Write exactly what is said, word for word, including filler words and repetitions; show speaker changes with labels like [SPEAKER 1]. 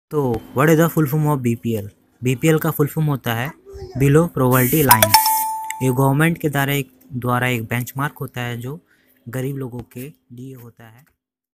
[SPEAKER 1] तो what is the full form of BPL? BPL का full form होता है बिलो पॉवर्टी लाइन। ये गवर्नमेंट के द्वारा एक द्वारा एक बेंचमार्क होता है जो गरीब लोगों के लिए होता है।